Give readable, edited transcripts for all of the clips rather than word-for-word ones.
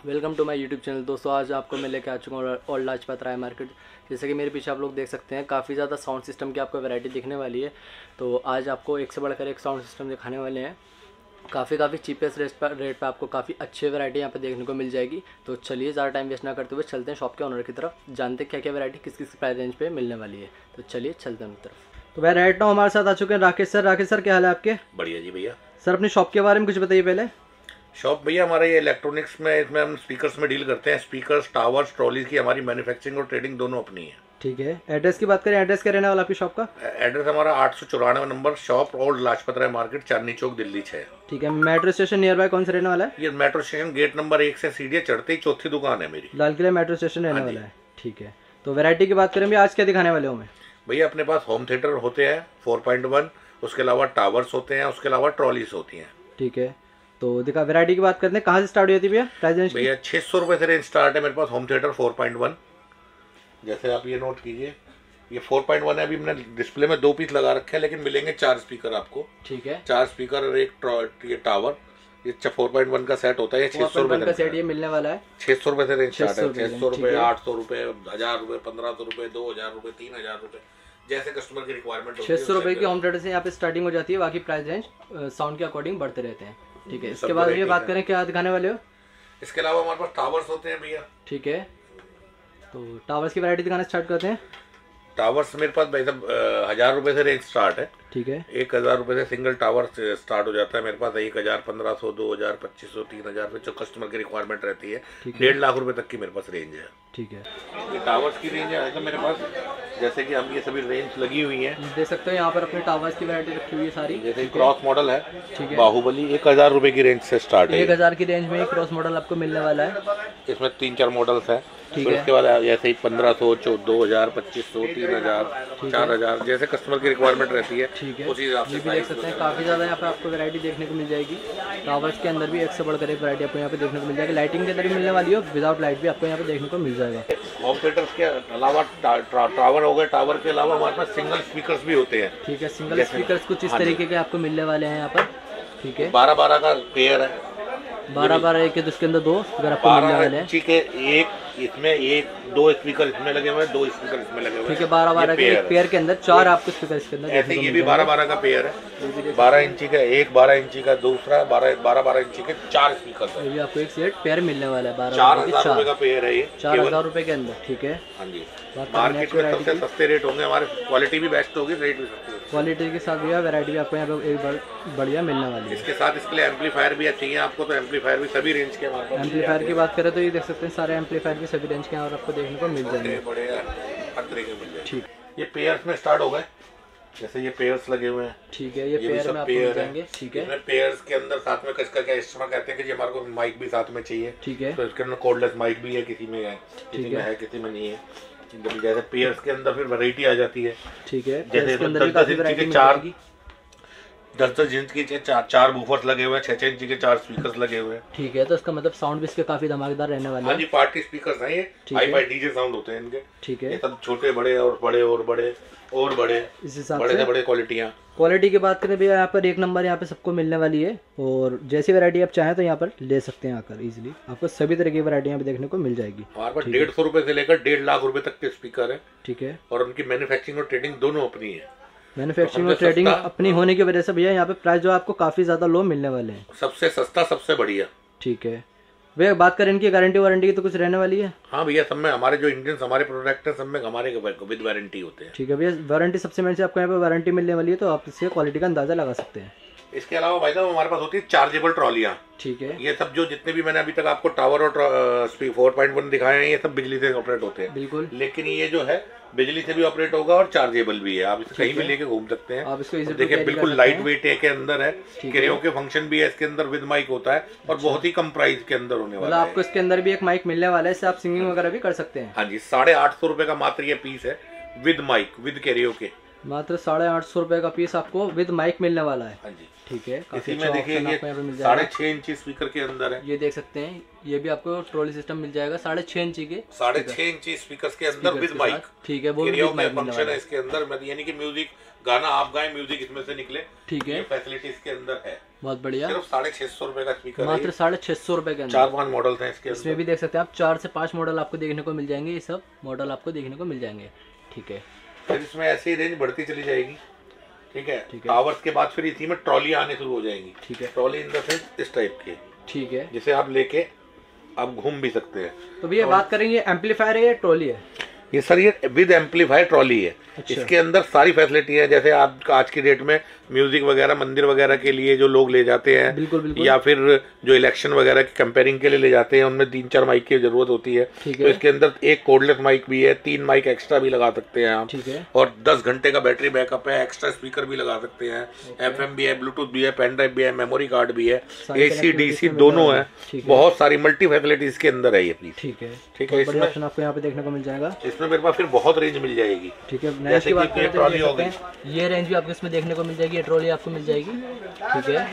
Welcome to my YouTube channel. दोस्तों आज आपको मैं लेके आ चुका हूँ ओल्ड लाजपत राय मार्केट। जैसे कि मेरे पीछे आप लोग देख सकते हैं काफ़ी ज़्यादा साउंड सिस्टम की आपको वैरायटी दिखने वाली है। तो आज आपको एक से बढ़कर एक साउंड सिस्टम दिखाने वाले हैं। काफ़ी चीपेस्ट रेट पर आपको काफ़ी अच्छी वैरायटी यहाँ पे देखने को मिल जाएगी। तो चलिए ज़्यादा टाइम वेस्ट ना करते हुए चलते हैं शॉप के ऑनर की तरफ, जानते हैं क्या क्या वैरायटी किस किस प्राइस रेंज पे मिलने वाली है। तो चलिए चलते हैं उनकी तरफ। तो भाई राइट नाउ हमारे साथ आ चुके हैं राकेश सर। राकेश सर क्या हाल है आपके? बढ़िया जी भैया। सर अपनी शॉप के बारे में कुछ बताइए पहले। शॉप भैया हमारा ये इलेक्ट्रॉनिक्स में, इसमें हम स्पीकर्स में डील करते हैं। स्पीकर्स, टावर्स, ट्रॉलीज की हमारी मैन्युफैक्चरिंग और ट्रेडिंग दोनों अपनी है। ठीक है, एड्रेस की बात करें, एड्रेस क्या रहने वाला आपकी शॉप का? एड्रेस हमारा 894 number shop, old Lajpat Rai market, Chandni Chowk, Delhi 6। ठीक है, मेट्रो स्टेशन नियर बाय कौन सा रहने वाला है? ये मेट्रो स्टेशन गेट नंबर 1 से सीढ़ियाँ चढ़ते ही चौथी दुकान है मेरी, लाल किला मेट्रो स्टेशन रहने वाला है। ठीक है, तो वैरायटी की बात करें भी आज क्या दिखाने वाले हो मैं? भैया अपने पास होम थिएटर होते हैं 4.1, उसके अलावा टावर्स होते हैं, उसके अलावा ट्रॉलीज होती हैं। ठीक है, तो दिखा वैरायटी की बात करते हैं, कहाँ से स्टार्ट होती है भैया प्राइस रेंज? भैया 600 रुपये से रेंज स्टार्ट है मेरे पास होम थिएटर 4.1। जैसे आप ये नोट कीजिए, ये 4.1 है। अभी मैंने डिस्प्ले में 2 पीस लगा रखे हैं, लेकिन मिलेंगे 4 स्पीकर आपको। ठीक है, 4 स्पीकर और एक ये टावर। ये 4.1 का सेट होता है। ये 600 रुपये का सेट ये मिलने वाला है। 600 रुपये से रेंज स्टार्ट है। 600 रुपये, 800 रुपये, 1000 रुपये, 1500 रुपये, 2000 रुपये, 3000 रुपये, जैसे कस्टमर की रिक्वायरमेंट होती है। 600 रुपये की होम थिएटर से यहाँ पे स्टार्टिंग हो जाती है, बाकी प्राइस रेंज साउंड के अकॉर्डिंग बढ़ते रहते हैं। ठीक है, इसके बाद ये बात करें क्या दिखाने वाले हो? इसके अलावा हमारे पास टावर्स होते हैं भैया। ठीक है, तो टावर्स की वैरायटी दिखाना स्टार्ट करते हैं। टावर्स मेरे पास भाई साहब 1000 रुपये से रेंज स्टार्ट है। ठीक है, 1000 रुपये से सिंगल टावर स्टार्ट हो जाता है मेरे पास। 1000, 1500, 2000, 2500, 3000 जो कस्टमर की रिक्वायरमेंट रहती है। 1.5 लाख रुपए तक की मेरे पास रेंज है। ठीक है, ये टावर्स की रेंज है तो मेरे पास, जैसे कि हम ये सभी रेंज लगी हुई है, देख सकते हो यहाँ पर अपने टावर्स की वैरायटी रखी हुई है सारी। जैसे क्रॉस मॉडल है। ठीक है, बाहुबली 1000 रुपए की रेंज से स्टार्ट है। 1000 की रेंज में क्रॉस मॉडल आपको मिलने वाला है। इसमें 3-4 मॉडल्स है। ठीक फिर है, उसके बाद जैसे ही 1500, 2000, 2500, 3000, 4000 जैसे कस्टमर की रिक्वायरमेंट रहती है। ठीक है, उसी हिसाब से ये भी देख सकते हैं काफ़ी ज़्यादा यहाँ पे आपको वैरायटी देखने को मिल जाएगी। टावर्स के अंदर भी एक से बढ़कर एक वैरायटी आपको यहाँ पे देखने को मिल जाएगी। लाइटिंग के अंदर भी मिलने वाली है, विदाउट लाइट भी आपको यहाँ पे देखने को मिल जाएगा। होम थिएटर्स के अलावा टावर हो गए। टावर के अलावा हमारे पास सिंगल स्पीकर्स भी होते हैं। ठीक है, सिंगल स्पीकर्स कुछ इस तरीके के आपको मिलने वाले हैं यहाँ पर। ठीक है, 12-12 का पेयर है। 12-12 एक है, तो उसके अंदर 2 अगर आपको मिलने वाले 12 हैं। इंची के एक इसमें, 2 स्पीकर इसमें लगे हुए हैं, 2 स्पीकर इसमें लगे हुए हैं। ठीक है, 12-12 के एक पेयर के अंदर 4 आपको स्पीकर इसके अंदर ऐसे ये भी 12-12 का पेयर है। 12 इंची का एक, 12 इंची का दूसरा, 12 इंची के 4 स्पीकर है। ये भी आपको एक सेट पेयर मिलने वाला है। 4000 रुपए का पेयर है ये। 4000 रुपए के अंदर। ठीक है, हाँ जी, मार्केट में सबसे सस्ते रेट होंगे हमारे। क्वालिटी भी बेस्ट होगी, रेट भी सस्ते होगी। क्वालिटी के साथ भी वैरायटी भी आपको यहाँ पे एक बार बढ़िया मिलने वाली है। इसके साथ इसके लिए एम्पलीफायर भी चाहिए आपको, तो एम्पलीफायर भी सभी रेंज के हमारे पास। एम्पलीफायर की बात करें तो ये देख सकते हैं सारे एम्पलीफायर भी सभी रेंज के यहाँ और आपको देखने को मिल जाएंगे। बड़े हर तरह के मिल जाएंगे। ठीक, ये पेयर्स में स्टार्ट हो गए। जैसे ये पेयर्स लगे हुए हैं। ठीक है, ये पेयर में आपको मिल जाएंगे। ठीक है, पेयर्स के अंदर साथ में किसका क्या कस्टमर कहते हैं कि जी हमारे को माइक भी साथ में चाहिए। ठीक है, तो इसके अंदर कोडलेस माइक भी है, किसी में है, किसी में है, किसी में नहीं है। जैसे पेयर्स के अंदर फिर वैरायटी आ जाती है। ठीक है, जैसे 10-10 इंच के 10-10 इंच के 4 बूफर्स लगे हुए हैं, 6-6 इंच के 4 स्पीकर्स लगे हुए हैं। ठीक है, तो इसका मतलब साउंड भी इसके काफी धमाकेदार रहने वाले हैं। हाँ जी, पार्टी स्पीकर्स हैं ये। हाई फाई डीजे साउंड होते हैं इनके। ठीक है, ये सब छोटे बड़े और बड़े और बड़े और बड़े, इस हिसाब बड़े से से बड़े क्वालिटियाँ। क्वालिटी की बात करें भैया यहाँ पर एक नंबर यहाँ पे सबको मिलने वाली है। और जैसी वैरायटी आप चाहें तो यहाँ पर ले सकते हैं आकर इजीली। आपको सभी तरह की वैरायटी यहाँ पे देखने को मिल जाएगी। हमारे पास 150 रुपए से लेकर 1.5 लाख रुपए तक के स्पीकर है। ठीक है, और उनकी मैन्युफैक्चरिंग और ट्रेडिंग दोनों अपनी है। मैन्युफैक्चरिंग और ट्रेडिंग अपनी होने की वजह से भैया यहाँ पे प्राइस जो आपको काफी ज्यादा लो मिलने वाले हैं। सबसे सस्ता, सबसे बढ़िया। ठीक है भैया, बात करें इनकी गारंटी वारंटी की तो कुछ रहने वाली है? हाँ भैया, सब में हमारे जो इंडियन हमारे प्रोडक्ट है सब में हमारे विद वारंटी होते हैं। ठीक है भैया, वारंटी सबसे मेन से आपको यहाँ पे वारंटी मिलने वाली है, तो आप इससे क्वालिटी का अंदाजा लगा सकते हैं। इसके अलावा भाई साहब हमारे पास होती है चार्जेबल ट्रॉलियाँ। ठीक है, ये सब जो जितने भी मैंने अभी तक आपको टावर और 4.1 दिखाए हैं, ये सब बिजली से ऑपरेट होते हैं। बिल्कुल, लेकिन ये जो है बिजली से भी ऑपरेट होगा और चार्जेबल भी है। आप इसे कहीं भी लेके घूम सकते हैं। आप इसको इजीली देखिए बिल्कुल लाइट वेट है, के अंदर है, कैरियोके फंक्शन भी है इसके अंदर, विद माइक होता है और बहुत ही कम प्राइस के अंदर होने वाला है। आपको इसके अंदर भी एक माइक मिलने वाला है, इससे आप सिंगिंग वगैरह भी कर सकते हैं। हाँ जी, 850 रुपए का मात्र ये पीस है, विद माइक, विद कैरियोके। मात्र 850 रुपए का पीस आपको विद माइक मिलने वाला है। हाँ जी, ठीक है, इसी में देखिए ये 6.5 इंची स्पीकर के अंदर है। ये देख सकते हैं, ये भी आपको ट्रॉली सिस्टम मिल जाएगा 6.5 इंची के, 6.5 इंची स्पीकर के अंदर विद माइक। ठीक है, वो भी कैरियोके फंक्शन है इसके अंदर, यानी कि म्यूजिक गाना आप गाएं, म्यूजिक इसमें से निकले। ठीक है, ये फैसिलिटी इसके अंदर है। बहुत बढ़िया। सिर्फ 650 रुपए का स्पीकर, मात्र 650 रुपए के अंदर। 4-5 मॉडल हैं इसके अंदर। इसमें भी देख सकते हैं आप 4 से 5 मॉडल आपको देखने को मिल जाएंगे। ये सब मॉडल आपको देखने को मिल जाएंगे। ठीक है, फिर इसमें ऐसे ही रेंज बढ़ती चली जाएगी। ठीक है, टावर्स के बाद फिर इसी में ट्रॉली आने शुरू हो जाएंगी। ठीक है, ट्रॉली इन द सेंस इस टाइप की। ठीक है, जिसे आप लेके आप घूम भी सकते हैं। तो भैया बात करेंगे एम्पलीफायर है या ट्रॉली है? ये सर ये विद एम्पलीफायर ट्रॉली है। अच्छा। इसके अंदर सारी फैसिलिटी है, जैसे आप आज की डेट में म्यूजिक वगैरह मंदिर वगैरह के लिए जो लोग ले जाते हैं, बिल्कुल बिल्कुल, या फिर जो इलेक्शन वगैरह की कंपेयरिंग के लिए ले जाते हैं, उनमें 3-4 माइक की जरूरत होती है। तो इसके अंदर एक कोर्डलेस माइक भी है, 3 माइक एक्स्ट्रा भी लगा सकते हैं आप। ठीक है, और 10 घंटे का बैटरी बैकअप है, एक्स्ट्रा स्पीकर भी लगा सकते हैं, FM भी है, ब्लूटूथ भी है, पेन ड्राइव भी है, मेमोरी कार्ड भी है, AC DC दोनों है। बहुत सारी मल्टी फैसिलिटी इसके अंदर है ये प्लीज। ठीक है, ठीक है। इसमें ऑप्शन आपको यहाँ पे देखने को मिल जाएगा। इसमें मेरे पास फिर बहुत रेंज मिल जाएगी। ठीक है, जैसे कि ट्रॉली हो गई, ये रेंज भी आपको इसमें देखने को मिल जाएगी, ये ट्रॉली आपको मिल जाएगी। ठीक है,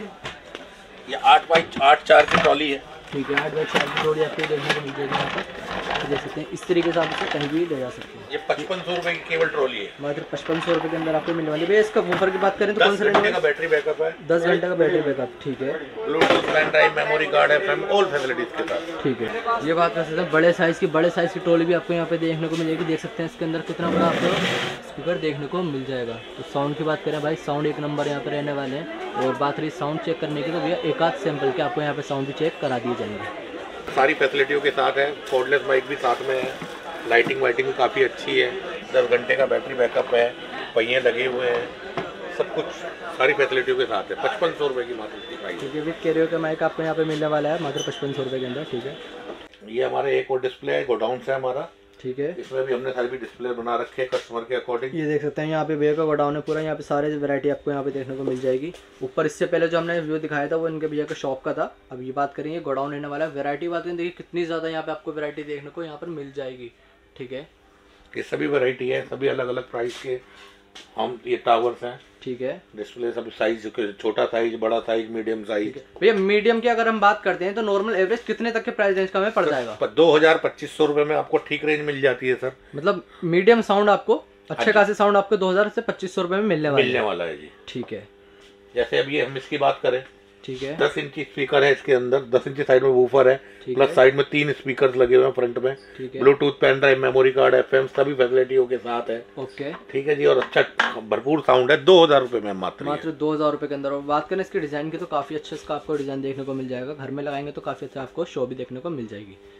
ये 8x8 की ट्रॉली है। ठीक है, 8x4 की ट्रॉली आपको देखने को मिल जाएगी यहाँ पर। देख सकते हैं इस तरीके से आप इसे कहीं भी ले जा सकते हैं। ये 5500 रुपए की केवल ट्रॉली है, मात्र 5500 रुपए के अंदर आपको मिलने वाली है। भैया इसका वूफर की बात करें तो कौन सा घंटे का बैटरी बैकअप है, 10 घंटे का बैटरी बैकअप। ठीक है, Bluetooth, pen drive, memory card, FM all facilities के साथ। ठीक है, ये बात कर सकते हैं बड़े साइज की ट्रॉली भी आपको यहाँ पे देखने को मिलेगी। देख सकते हैं इसके अंदर कितना बड़ा आपको स्पीकर देखने को मिल जाएगा। तो साउंड की बात करें भाई, साउंड एक नंबर यहाँ पे रहने वाले हैं। और बात रही साउंड चेक करने की, तो भैया एक आध सैंपल के आपको यहाँ पे साउंड भी चेक करा दिए जाएंगे। सारी फैसिलिटियों के साथ है, कोर्डलेस माइक भी साथ में है, लाइटिंग वाइटिंग भी काफ़ी अच्छी है, 10 घंटे का बैटरी बैकअप है, पहिए लगे हुए हैं, सब कुछ सारी फैसिलिटियों के साथ है। 5500 रुपये की मात्र इसकी प्राइस। ठीक है, विद कैरियर का माइक आपको यहाँ पे मिलने वाला है मात्र 5500 रुपये के अंदर। ठीक है, ये हमारे एक और डिस्प्ले है, गोडाउन से हमारा। ठीक है, इसमें भी हमने सारी भी डिस्प्ले बना रखे हैं कस्टमर के अकॉर्डिंग। ये देख सकते हैं यहाँ पे भैया का गोडाउन है पूरा। यहाँ पे सारे वैरायटी आपको यहाँ पे देखने को मिल जाएगी। ऊपर इससे पहले जो हमने व्यू दिखाया था वो इनके भैया का शॉप का था। अब ये बात करेंगे गोडाउन रहने वाला है। वैरायटी बात करें, देखिए कितनी ज़्यादा यहाँ पे आपको वैरायटी देखने को यहाँ पर मिल जाएगी। ठीक है, ये सभी वैरायटी है, सभी अलग अलग प्राइस के। हम ये टावर्स हैं। ठीक है, डिस्प्ले सब साइज, छोटा साइज, बड़ा साइज, मीडियम साइज। भैया मीडियम की अगर हम बात करते हैं तो नॉर्मल एवरेज कितने तक के प्राइस रेंज का हमें पड़ जाएगा? 2000-2500 रुपए में आपको ठीक रेंज मिल जाती है सर। मतलब मीडियम साउंड आपको अच्छे खासे साउंड आपको 2000 से 2500 रुपए में मिलने वाला है जी। ठीक है, जैसे अभी हम इसकी बात करें, ठीक है, 10 इंची स्पीकर है इसके अंदर, 10 इंची साइड में वूफर है, प्लस साइड में 3 स्पीकर लगे हुए हैं फ्रंट में, Bluetooth, pen drive, memory card, FM सभी फैसिलिटियों के साथ है। ओके, ठीक है जी, और अच्छा भरपूर साउंड है। 2000 रुपए में मात्र 2000 रुपए के अंदर। और बात करें इसके डिजाइन की तो काफी अच्छा इसका आपको डिजाइन देखने को मिल जाएगा। घर में लगाएंगे तो काफी अच्छा आपको शो भी देखने को मिल जाएगी।